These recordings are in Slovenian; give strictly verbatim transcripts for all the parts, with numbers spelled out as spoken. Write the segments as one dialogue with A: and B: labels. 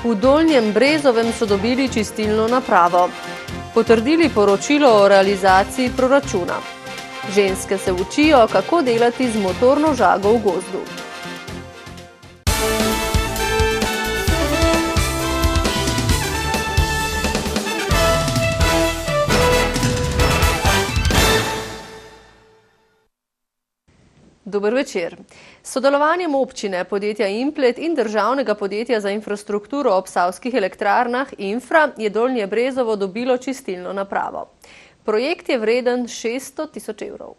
A: V Dolnjem Brezovem so dobili čistilno napravo. Potrdili poročilo o realizaciji proračuna. Ženske se učijo, kako delati z motorno žago v gozdu. Dober večer. S sodelovanjem občine, podjetja Implet in državnega podjetja za infrastrukturo ob Savskih elektrarnah Infra je Dolnje Brezovo dobilo čistilno napravo. Projekt je vreden šeststo tisoč evrov.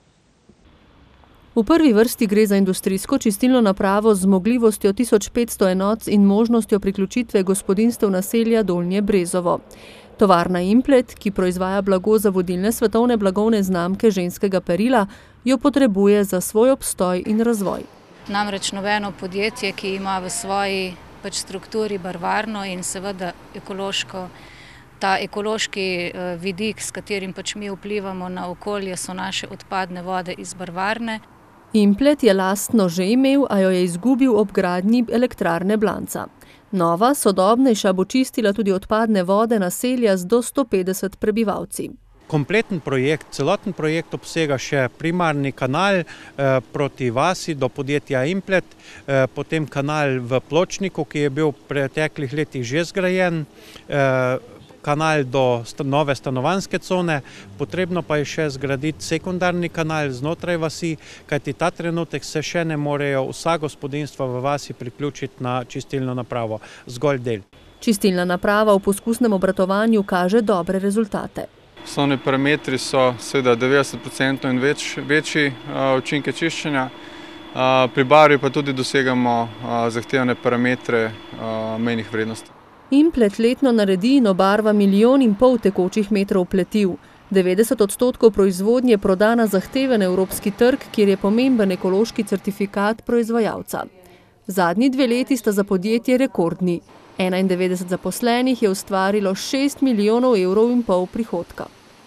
A: V prvi vrsti gre za industrijsko čistilno napravo z zmogljivostjo tisoč petsto enot in možnostjo priključitve gospodinjstev naselja Dolnje Brezovo. Tovarna Implet, ki proizvaja blago za vodilne svetovne blagovne znamke ženskega perila, jo potrebuje za svoj obstoj in razvoj.
B: Namreč nobeno podjetje, ki ima v svoji pač strukturi barvarno in seveda ekološko, ta ekološki vidik, s katerim pač mi vplivamo na okolje, so naše odpadne vode iz barvarne.
A: Implet je lastno že imel, a jo je izgubil ob gradnji elektrarne Blanca. Nova, sodobnejša bo čistila tudi odpadne vode naselja z do sto petdeset prebivalci.
C: Kompleten projekt, celoten projekt obsega še primarni kanal eh, proti vasi do podjetja Implet, eh, potem kanal v Pločniku, ki je bil v preteklih letih že zgrajen, eh, kanal do st nove stanovanjske cone, potrebno pa je še zgraditi sekundarni kanal znotraj vasi, kajti ta trenutek se še ne morejo vsa gospodinjstva v vasi priključiti na čistilno napravo, zgolj del.
A: Čistilna naprava v poskusnem obratovanju kaže dobre rezultate.
D: Osnovni parametri so seveda devetdeset procentov in več, večji uh, učinke čiščenja, uh, pri barvi pa tudi dosegamo uh, zahtevane parametre uh, mejnih vrednosti.
A: Implet letno naredi in obarva milijon in pol tekočih metrov pletiv. devetdeset odstotkov proizvodnje proda na zahteven evropski trg, kjer je pomemben ekološki certifikat proizvajalca. Zadnji dve leti sta za podjetje rekordni. enaindevetdeset zaposlenih je ustvarilo šest milijonov evrov in pol prihodka.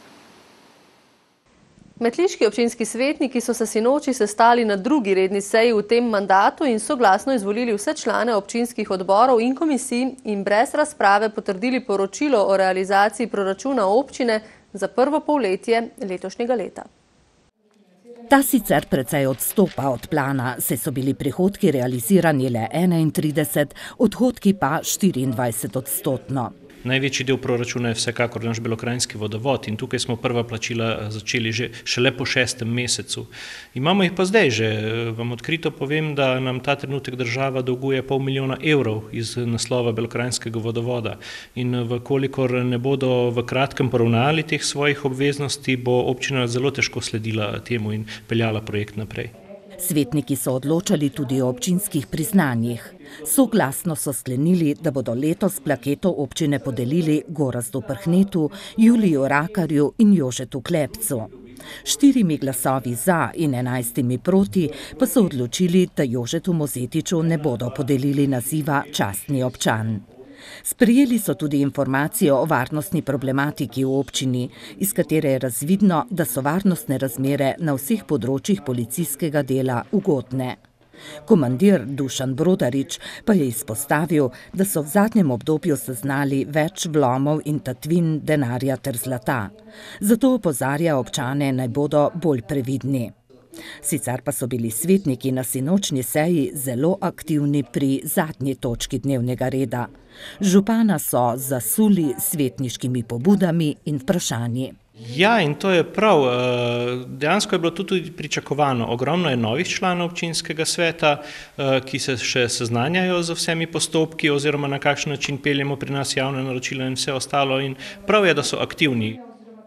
A: Metliški občinski svetniki so se sinoči sestali na drugi redni seji v tem mandatu in soglasno izvolili vse člane občinskih odborov in komisij in brez razprave potrdili poročilo o realizaciji proračuna občine za prvo polletje letošnjega leta.
E: Ta sicer precej odstopa od plana, saj so bili prihodki realizirani le enaintrideset, odhodki pa štiriindvajset odstotno.
F: Največji del proračuna je vsekakor naš Belokranjski vodovod in tukaj smo prva plačila začeli že šele po šestem mesecu. Imamo jih pa zdaj že. Vam odkrito povem, da nam ta trenutek država dolguje pol milijona evrov iz naslova Belokranjskega vodovoda in vkolikor ne bodo v kratkem poravnali teh svojih obveznosti, bo občina zelo težko sledila temu in peljala projekt naprej.
E: Svetniki so odločali tudi o občinskih priznanjih. Soglasno so sklenili, da bodo letos plaketo občine podelili Gorazdu Prhnetu, Juliju Rakarju in Jožetu Klepcu. Štirimi glasovi za in enajstimi proti pa so odločili, da Jožetu Mozetiču ne bodo podelili naziva častni občan. Sprejeli so tudi informacijo o varnostni problematiki v občini, iz katere je razvidno, da so varnostne razmere na vseh področjih policijskega dela ugodne. Komandir Dušan Brodarič pa je izpostavil, da so v zadnjem obdobju zaznali več vlomov in tatvin denarja ter zlata. Zato opozarja občane, naj bodo bolj previdni. Sicer pa so bili svetniki na sinočnji seji zelo aktivni pri zadnji točki dnevnega reda. Župana so zasuli s svetniškimi pobudami in vprašanji.
F: Ja, in to je prav. Dejansko je bilo tudi pričakovano. Ogromno je novih članov občinskega sveta, ki se še seznanjajo z vsemi postopki oziroma na kakšen način peljemo pri nas javne naročila in vse ostalo. In prav je, da so aktivni.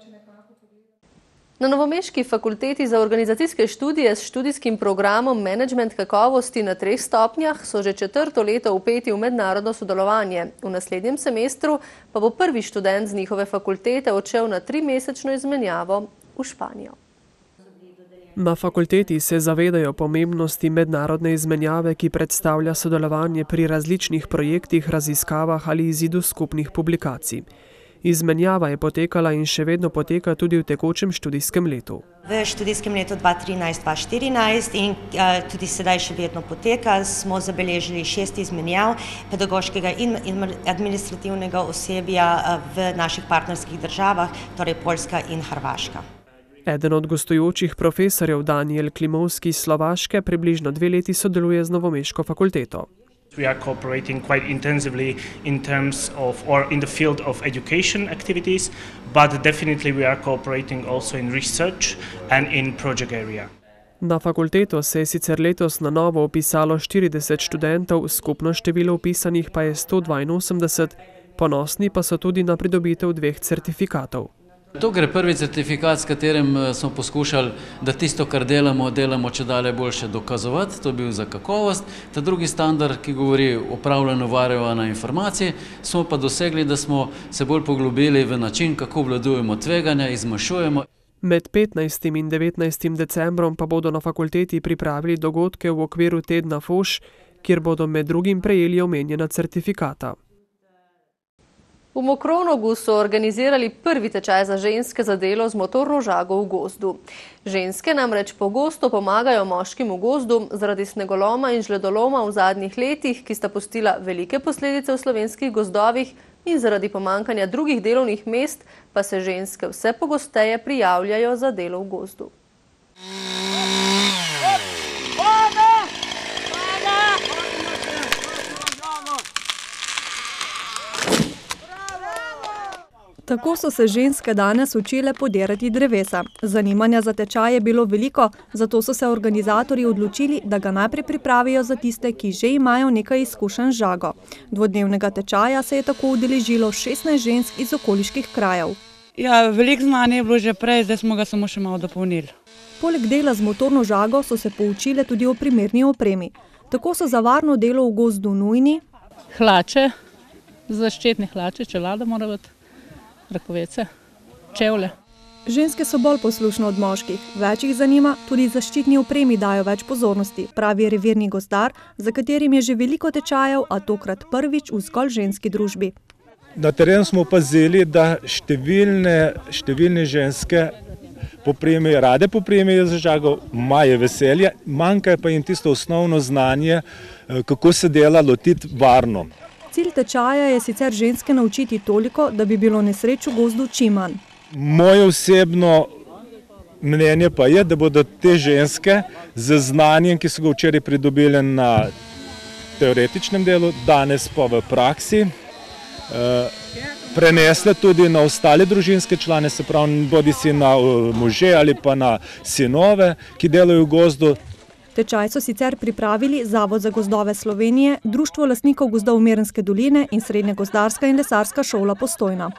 A: Na Novomeški fakulteti za organizacijske študije s študijskim programom Menedžment kakovosti na treh stopnjah so že četrto leto vpeti v mednarodno sodelovanje. V naslednjem semestru pa bo prvi študent z njihove fakultete odšel na trimesečno izmenjavo v Španijo.
G: Na fakulteti se zavedajo pomembnosti mednarodne izmenjave, ki predstavlja sodelovanje pri različnih projektih, raziskavah ali izidu skupnih publikacij. Izmenjava je potekala in še vedno poteka tudi v tekočem študijskem letu.
H: V študijskem letu dva tisoč trinajst dva tisoč štirinajst in uh, tudi sedaj še vedno poteka, smo zabeležili šest izmenjav pedagoškega in, in administrativnega osebja uh, v naših partnerskih državah, torej Poljska in Hrvaška.
G: Eden od gostujočih profesorjev Daniel Klimovski iz Slovaške približno dve leti sodeluje z novomeško fakulteto.
I: We are cooperating quite intensively in terms of or in the field of education activities, but definitely we are cooperating also in research and in project area.
G: Na fakulteto se je sicer letos na novo upisalo štirideset študentov, skupno število upisanih pa je sto dvainosemdeset, ponosni pa so tudi na pridobitev dveh certifikatov.
J: To gre prvi certifikat, s katerim smo poskušali, da tisto, kar delamo, delamo če dalje boljše dokazovati, to je bil za kakovost. Ta drugi standard, ki govori o upravljanju varovanju informacij, smo pa dosegli, da smo se bolj poglobili v način, kako obvladujemo tveganja, izmanjšujemo.
G: Med petnajstim in devetnajstim decembrom pa bodo na fakulteti pripravili dogodke v okviru tedna Foš, kjer bodo med drugim prejeli omenjena certifikata.
A: V Mokronogu so organizirali prvi tečaj za ženske za delo z motorno žago v gozdu. Ženske namreč pogosto pomagajo moškim v gozdu zaradi snegoloma in žledoloma v zadnjih letih, ki sta pustila velike posledice v slovenskih gozdovih, in zaradi pomankanja drugih delovnih mest pa se ženske vse pogosteje prijavljajo za delo v gozdu.
K: Tako so se ženske danes učile podirati drevesa. Zanimanja za tečaj je bilo veliko, zato so se organizatorji odločili, da ga najprej pripravijo za tiste, ki že imajo nekaj izkušenj z žago. Dvodnevnega tečaja se je tako udeležilo šestnajst žensk iz okoliških krajev.
L: Ja, veliko znanja je bilo že prej, zdaj smo ga samo še malo dopolnili.
K: Poleg dela z motorno žago so se poučile tudi o primerni opremi. Tako so za varno delo v gozdu nujni
M: hlače, zaščitne hlače, čelada mora biti, rakovece, čevlje.
K: Ženske so bolj poslušne od moških, več jih zanima, tudi zaščitni opremi dajo več pozornosti, pravi revirni gozdar, za katerim je že veliko tečajev, a tokrat prvič v zgolj ženski družbi.
N: Na terenu smo opazili, da številne, številne ženske popremijo, rade popremijo za žago, imajo veselje, manjka pa jim tisto osnovno znanje, kako se dela lotiti varno.
K: Cilj tečaja je sicer ženske naučiti toliko, da bi bilo nesreč v gozdu čim manj.
N: Moje osebno mnenje pa je, da bodo te ženske z znanjem, ki so ga včeraj pridobile na teoretičnem delu, danes pa v praksi, prenesle tudi na ostale družinske člane, se pravi bodi si na može ali pa na sinove, ki delajo v gozdu.
K: Tečaj so sicer pripravili Zavod za gozdove Slovenije, Društvo lastnikov gozdov Mirnske doline in Srednja gozdarska in lesarska šola Postojna.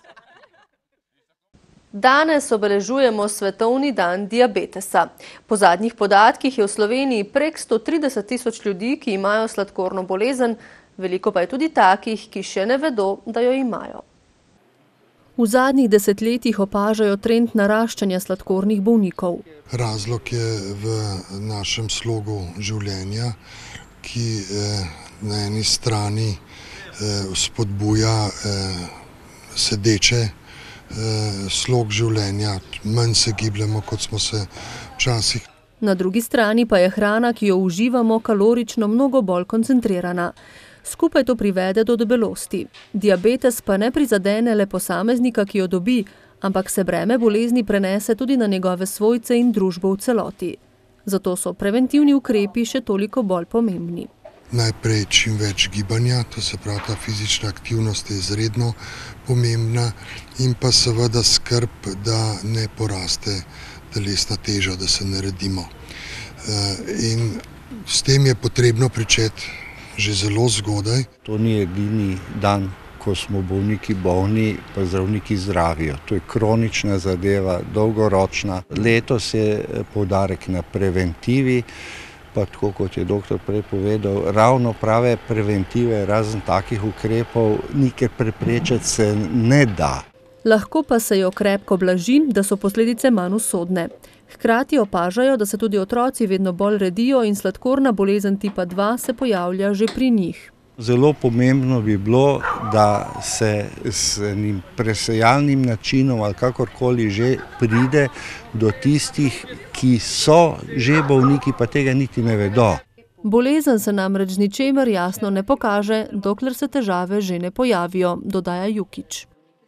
A: Danes obeležujemo Svetovni dan diabetesa. Po zadnjih podatkih je v Sloveniji prek sto trideset tisoč ljudi, ki imajo sladkorno bolezen, veliko pa je tudi takih, ki še ne vedo, da jo imajo. V zadnjih desetletjih opažajo trend naraščanja sladkornih bolnikov.
O: Razlog je v našem slogu življenja, ki na eni strani spodbuja sedeče slog življenja, manj se gibljamo, kot smo se včasih.
A: Na drugi strani pa je hrana, ki jo uživamo, kalorično mnogo bolj koncentrirana. Skupaj to privede do debelosti. Diabetes pa ne prizadene le posameznika, ki jo dobi, ampak se breme bolezni prenese tudi na njegove svojce in družbo v celoti. Zato so preventivni ukrepi še toliko bolj pomembni.
O: Najprej čim več gibanja, to se pravi, ta fizična aktivnost je izredno pomembna in pa seveda skrb, da ne poraste telesna teža, da se naredimo. In s tem je potrebno pričeti že zelo zgodaj.
P: To ni edini dan, ko smo bolniki bolni, pa zdravniki zdravijo. To je kronična zadeva, dolgoročna. Letos je poudarek na preventivi, pa tako kot je doktor prej povedal, ravno prave preventive, razen takih ukrepov, nikjer preprečiti se ne da.
A: Lahko pa se jo krepko blaži, da so posledice manj usodne. Hkrati opažajo, da se tudi otroci vedno bolj redijo in sladkorna bolezen tipa dva se pojavlja že pri njih.
P: Zelo pomembno bi bilo, da se s enim presejalnim načinom ali kakorkoli že pride do tistih, ki so že bolniki, pa tega niti ne vedo.
A: Bolezen se namreč z ničemer jasno ne pokaže, dokler se težave že ne pojavijo, dodaja Jukić.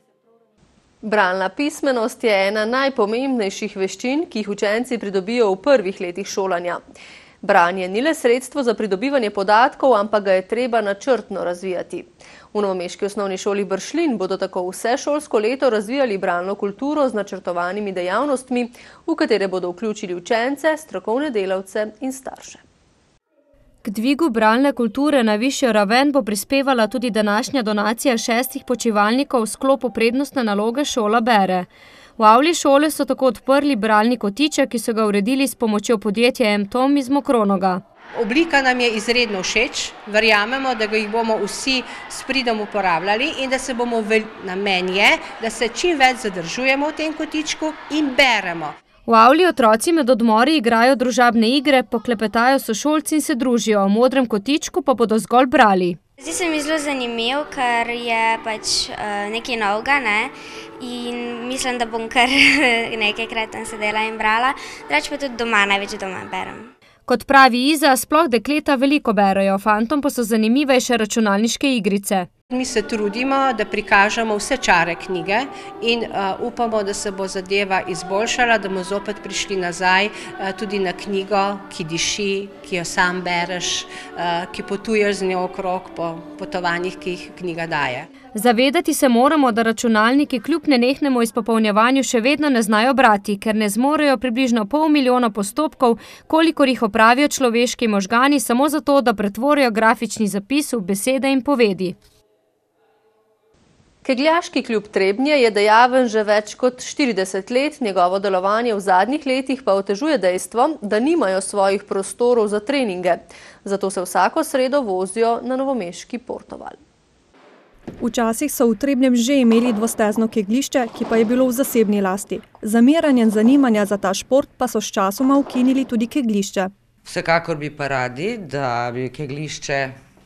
A: Bralna pismenost je ena najpomembnejših veščin, ki jih učenci pridobijo v prvih letih šolanja. Branje ni le sredstvo za pridobivanje podatkov, ampak ga je treba načrtno razvijati. V novomeški osnovni šoli Bršljin bodo tako vse šolsko leto razvijali bralno kulturo z načrtovanimi dejavnostmi, v katere bodo vključili učence, strokovne delavce in starše.
Q: K dvigu bralne kulture na višjo raven bo prispevala tudi današnja donacija šestih počivalnikov v sklopu prednostne naloge Šola bere. V avli šole so tako odprli bralni kotiček, ki so ga uredili s pomočjo podjetja M-Tom iz Mokronoga.
R: Oblika nam je izredno všeč, verjamemo, da ga jih bomo vsi s pridom uporabljali in da se bomo namen je, da se čim več zadržujemo v tem kotičku in beremo.
Q: V avli otroci med odmori igrajo družabne igre, poklepetajo sošolci in se družijo, v modrem kotičku pa bodo zgolj brali.
S: Zdi se mi zelo zanimiv, ker je pač uh, nekaj novega, ne? In mislim, da bom kar nekajkrat tam sedela in brala, drugače pa tudi doma, največ doma berem.
Q: Kot pravi Iza, sploh dekleta veliko berejo, fantom pa so zanimivejše računalniške igrice.
R: Mi se trudimo, da prikažemo vse čare knjige in uh, upamo, da se bo zadeva izboljšala, da bomo zopet prišli nazaj uh, tudi na knjigo, ki diši, ki jo sam bereš, uh, ki potuješ z njo okrog po potovanjih, ki jih knjiga daje.
Q: Zavedati se moramo, da računalniki kljub nenehnemu izpopolnjevanju še vedno ne znajo brati, ker ne zmorejo približno pol milijona postopkov, kolikor jih opravijo človeški možgani samo zato, da pretvorijo grafični zapis v besede in povedi. Kegljaški klub Trebnje je dejaven že več kot štirideset let, njegovo delovanje v zadnjih letih pa otežuje dejstvo, da nimajo svojih prostorov za treninge. Zato se vsako sredo vozijo na novomeški Portoval.
K: Včasih so v Trebnjem že imeli dvostezno kegljišče, ki pa je bilo v zasebni lasti. Zamiranjem zanimanja za ta šport pa so sčasoma ukinili tudi kegljišče.
T: Vsekakor bi pa radi, da bi kegljišče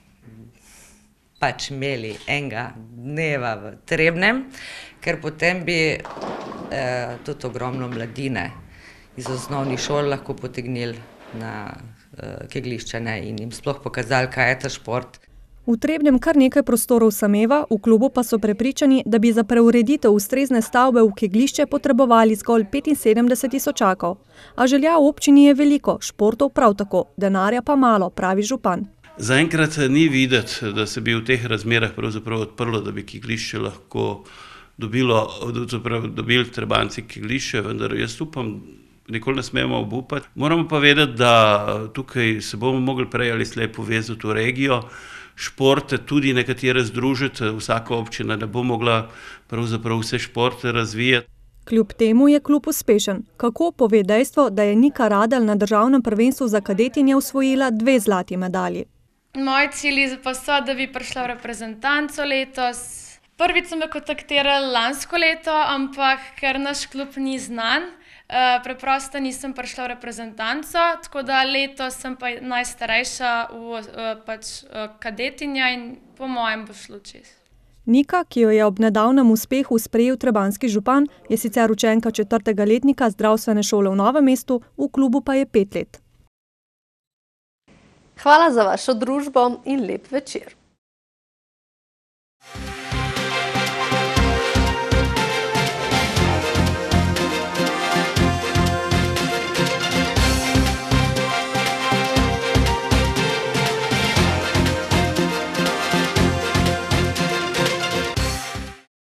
T: pač imeli enega dneva v Trebnjem, ker potem bi eh, tudi ogromno mladine iz osnovnih šol lahko potegnili na eh, kegljišče, ne, in jim sploh pokazali, kaj je ta šport.
K: V Trebnjem kar nekaj prostorov sameva, v klubu pa so prepričani, da bi za preureditev ustrezne stavbe v kegljišče potrebovali zgolj petinsedemdeset tisočakov. A želja v občini je veliko, športov prav tako, denarja pa malo, pravi župan.
U: Zaenkrat ni videti, da se bi v teh razmerah pravzaprav odprlo, da bi kegljišče lahko dobilo, dobili Trebanjci kegljišče, vendar jaz upam, nikoli ne smemo obupati. Moramo pa vedeti, da tukaj se bomo mogli prej ali slej povezati v regijo, športe tudi nekatere združiti, vsaka občina ne bo mogla pravzaprav vse športe razvijati.
K: Kljub temu je klub uspešen. Kako pove dejstvo, da je Nika Radelj na državnem prvenstvu za kadetinje osvojila dve zlati medalji?
V: Moji cilji pa so, da bi prišla v reprezentanco letos. Prvič sem jo kontaktirala lansko leto, ampak ker naš klub ni znan, preprosto nisem prišla v reprezentanco, tako da letos sem pa najstarejša v pač kadetinja in po mojem bo šlo čez.
K: Nika, ki jo je ob nedavnem uspehu sprejel trebanjski župan, je sicer učenka četrtega letnika zdravstvene šole v Novem mestu, v klubu pa je pet let. Hvala za vašo družbo in lep večer.